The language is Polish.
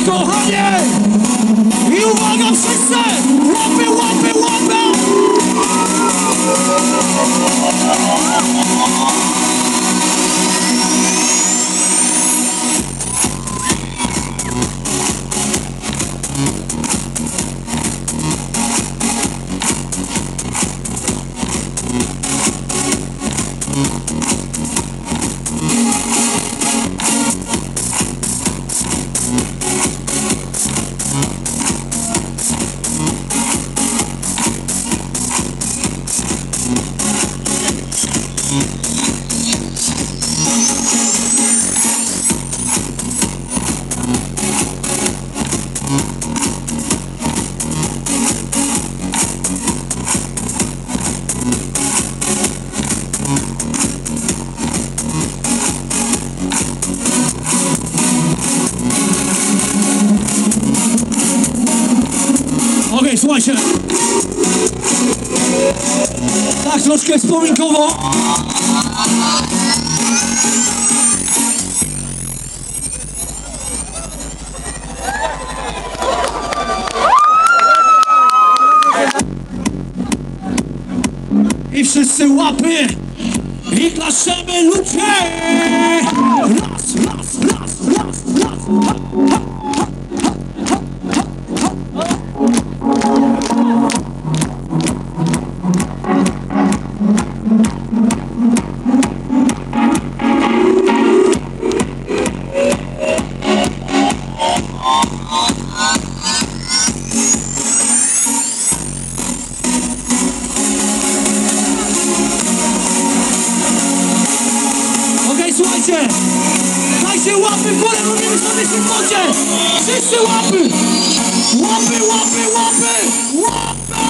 kochanie! I uwaga wszyscy! Łapy, łapy, łapy! Okej, słuchajcie. Tak, troszkę wspominkowo. I wszyscy łapy i klaszemy ludzie. Raz, raz, raz, raz, raz. Ha, ha. Słuchajcie, dajcie łapy w górę, robimy sobie sympatię. Wszyscy łapy! Łapy, łapy, łapy! Łapy!